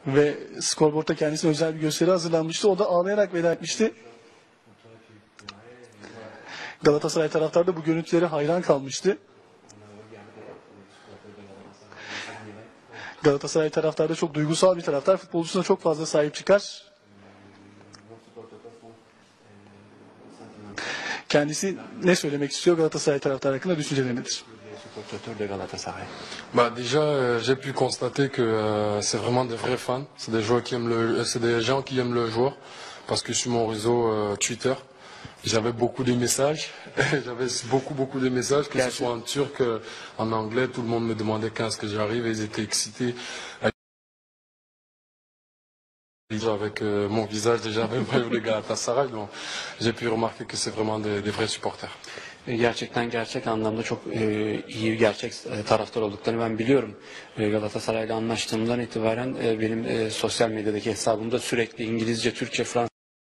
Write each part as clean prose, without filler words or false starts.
Ve skorboardta kendisine özel bir gösteri hazırlanmıştı. O da ağlayarak veda etmişti. Galatasaray taraftarı da bu görüntülere hayran kalmıştı. Galatasaray taraftarı da çok duygusal bir taraftar. Futbolcusuna çok fazla sahip çıkar. Kendisi ne söylemek istiyor Galatasaray taraftarı hakkında, düşünceleri nedir? Bah déjà, j'ai pu constater que c'est vraiment des vrais fans. C'est des joueurs qui aiment c'est des gens qui aiment le joueur, parce que sur mon réseau Twitter, j'avais beaucoup de messages. J'avais beaucoup de messages, que ce soit en turc, en anglais. Tout le monde me demandait quand est-ce que j'arrive, et ils étaient excités. Avec mon visage déjà même le Galatasaray, donc j'ai pu remarquer que c'est vraiment des vrais supporters. Gerçekten gerçek anlamda çok iyi gerçek taraftar olduklarını ben biliyorum. Galatasaray'la anlaştığımdan itibaren benim sosyal medyadaki hesabımda sürekli İngilizce, Türkçe, Fransızca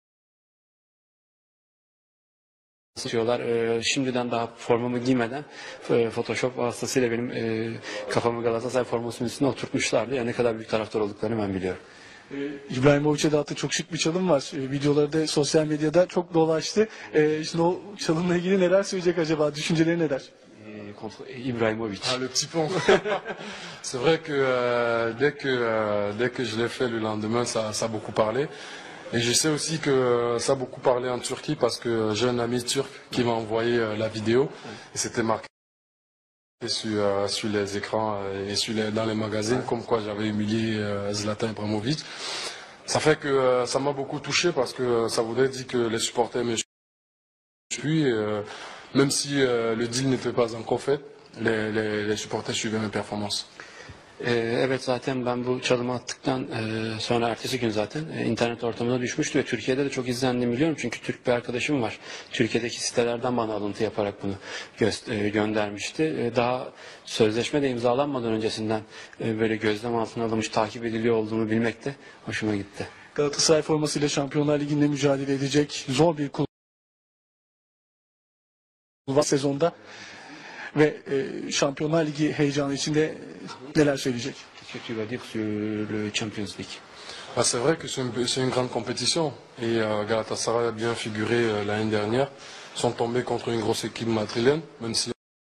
diyorlar. Şimdiden daha formamı giymeden Photoshop vasıtasıyla benim kafamı Galatasaray formasının üstüne oturtmuşlardı. Yani ne kadar büyük taraftar olduklarını ben biliyorum. İbrahimovic'e de attığı çok şık bir çalım var. Videoları da sosyal medyada çok dolaştı. Şimdi o çalımla ilgili neler söyleyecek acaba? Düşünceleri neler? İbrahimovic. Ah, le petit pont. C'est vrai que dès que je l'ai fait le lendemain, ça a beaucoup parlé. Et je sais aussi que ça a beaucoup parlé en Turquie, parce que j'ai un ami turc qui m'a envoyé la vidéo, et c'était marqué sur les écrans et dans les magazines, comme quoi j'avais humilié Zlatan Ibrahimovic. Ça fait que ça m'a beaucoup touché, parce que ça voudrait dire que les supporters me suivent. Même si le deal n'était pas encore fait, les supporters suivaient mes performances. Evet, zaten ben bu çalımı attıktan sonra ertesi gün zaten internet ortamına düşmüştü ve Türkiye'de de çok izlendiğini biliyorum. Çünkü Türk bir arkadaşım var. Türkiye'deki sitelerden bana alıntı yaparak bunu göndermişti. Daha sözleşme de imzalanmadan öncesinden böyle gözlem altına alınmış, takip ediliyor olduğunu bilmek de hoşuma gitti. Galatasaray formasıyla Şampiyonlar Ligi'nde mücadele edecek zor bir kulvar sezonda ve Şampiyonlar Ligi heyecanı içinde neler söyleyecek? Qu'est-ce que tu vas dire sur le Champions League? Ah, c'est vrai que c'est une grande compétition, et Galatasaray a bien figuré l'année dernière. Ils sont tombés contre une grosse équipe madrilène, même si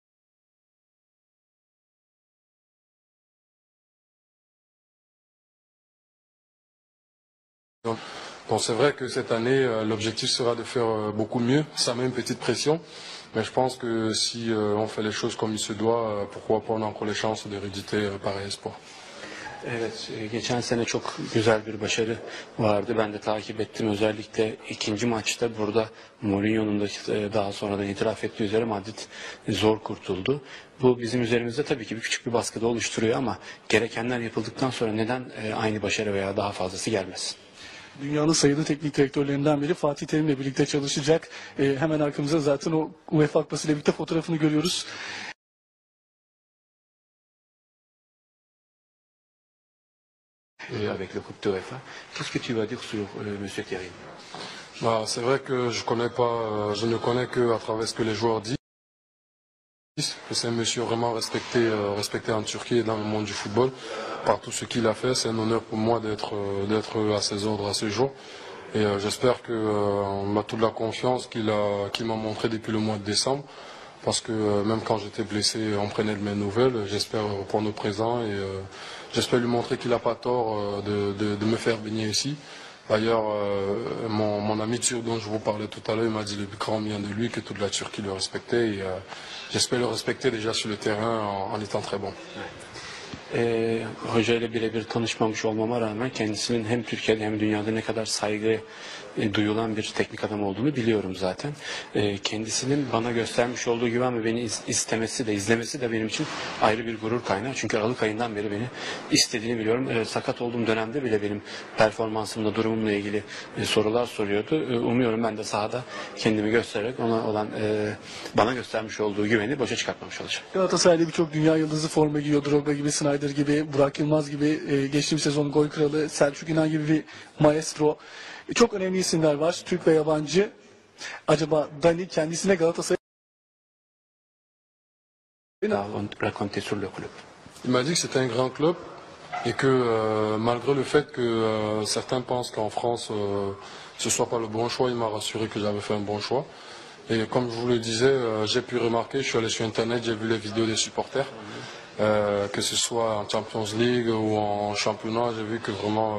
donc c'est vrai que cette année, l'objectif sera de faire beaucoup mieux. Ça met une petite pression, mais je pense que si on fait les choses comme il se doit, pourquoi pas, on a encore les chances de rééditer pareil espoir. Evet, geçen sene çok güzel bir başarı vardı. Ben de takip ettim. Özellikle ikinci maçta burada Mourinho'nun da daha sonradan itiraf ettiği üzere Madrid zor kurtuldu. Bu bizim üzerimizde tabii ki küçük bir baskı da oluşturuyor, ama gerekenler yapıldıktan sonra neden aynı başarı veya daha fazlası gelmesin? Dünyanın sayılı teknik direktörlerinden biri Fatih Terim'le birlikte çalışacak. Hemen arkamızda zaten o UEFA Kupası ile birlikte fotoğrafını görüyoruz. Avec le Coupe de UEFA. Qu'est-ce que tu vas dire sur Monsieur Terim? Bah, c'est vrai que je ne connais que à travers ce que les joueurs disent. C'est un monsieur vraiment respecté en Turquie et dans le monde du football, par tout ce qu'il a fait. C'est un honneur pour moi d'être à ses ordres à ce jour. Et j'espère qu'on a toute la confiance qu'il m'a montré depuis le mois de décembre. Parce que même quand j'étais blessé, on prenait de mes nouvelles. J'espère reprendre au présent, et j'espère lui montrer qu'il n'a pas tort de me faire venir ici. D'ailleurs, mon ami turc dont je vous parlais tout à l'heure, il m'a dit le plus grand bien de lui, que toute la Turquie le respectait. Et j'espère le respecter déjà sur le terrain en étant très bon. Hoca ile birebir tanışmamış olmama rağmen kendisinin hem Türkiye'de hem dünyada ne kadar saygı duyulan bir teknik adam olduğunu biliyorum zaten. Kendisinin bana göstermiş olduğu güven ve beni istemesi de izlemesi de benim için ayrı bir gurur kaynağı. Çünkü Aralık ayından beri beni istediğini biliyorum. Sakat olduğum dönemde bile benim performansımla, durumumla ilgili sorular soruyordu. Umuyorum ben de sahada kendimi göstererek ona olan bana göstermiş olduğu güveni boşa çıkartmamış olacağım. Galatasaray'da birçok dünya yıldızı forma giyiyor. Drogba gibi, Snyder gibi, Burak Yılmaz gibi, geçtiğimiz sezon gol kralı Selçuk İnan gibi bir maestro. Çok önemli isimler var, Türk ve yabancı. Acaba Dani kendisine Galatasaray... Raconter sur le club. Il m'a dit que c'était un grand club, et que malgré le fait que certains pensent qu'en France ce soit pas le bon choix, il m'a rassuré que j'avais fait un bon choix. Et comme je vous le disais, j'ai pu remarquer, je suis allé sur Internet, j'ai vu les vidéos des supporters, que ce soit en Champions League ou en championnat, j'ai vu que vraiment,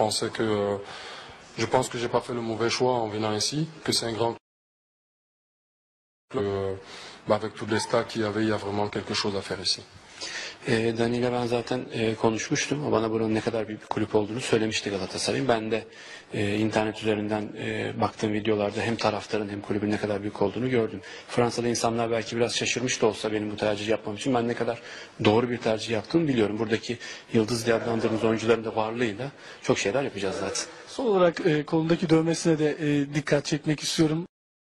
je pense que j'ai pas fait le mauvais choix en venant ici, que c'est un grand club, avec tous les stars qu'il y avait, il y a vraiment quelque chose à faire ici. Dani ile ben zaten konuşmuştum. O bana buranın ne kadar büyük bir kulüp olduğunu söylemişti Galatasaray'ın. Ben de internet üzerinden baktığım videolarda hem taraftarın hem kulübün ne kadar büyük olduğunu gördüm. Fransa'da insanlar belki biraz şaşırmış da olsa benim bu tercihi yapmam için ben ne kadar doğru bir tercih yaptığımı biliyorum. Buradaki yıldız diye adlandırdığımız oyuncuların da varlığıyla çok şeyler yapacağız zaten. Son olarak kolundaki dövmesine de dikkat çekmek istiyorum.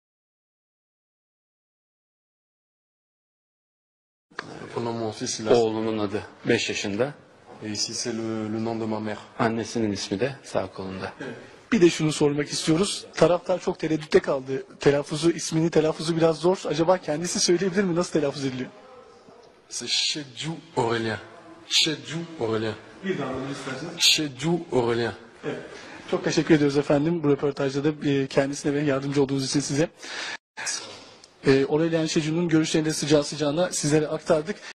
Prenons mon fils, il a... Oğlunun adı 5 yaşında. Et ici c'est le nom de ma mère. Annesinin ismi de sağ kolunda. Bir de şunu sormak istiyoruz. Taraftar çok tereddütte kaldı. İsmini telaffuzu biraz zor. Acaba kendisi söyleyebilir mi? Nasıl telaffuz ediliyor? C'est Chedjou Aurélien. Chedjou Aurélien. Bir daha alalım isterseniz. Chedjou Aurélien. Evet. Çok teşekkür ediyoruz efendim. Bu röportajda da kendisine ve yardımcı olduğunuz için size. Aurélien Chedjou'nun görüşlerini de sıcağı sıcağına sizlere aktardık.